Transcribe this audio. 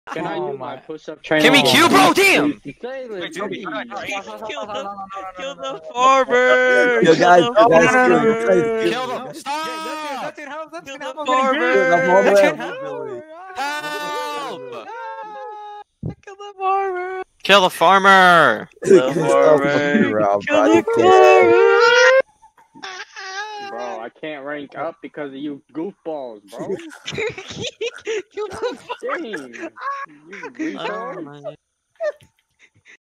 Can I do my push-up Give training? me Q, bro. Damn. Jalen, Kill please. the farmer! Yo, guys, Kill the guys, farmer! Kill them. Stop. Kill the The farmer! farmer. Help. Kill the farmer! Kill the farmer. Kill the Stop farmer! fucking around, Kill bro. the farmer! Bro, I can't rank up because of you goofballs, bro. Kill the farmer! Dang. You retard. Oh my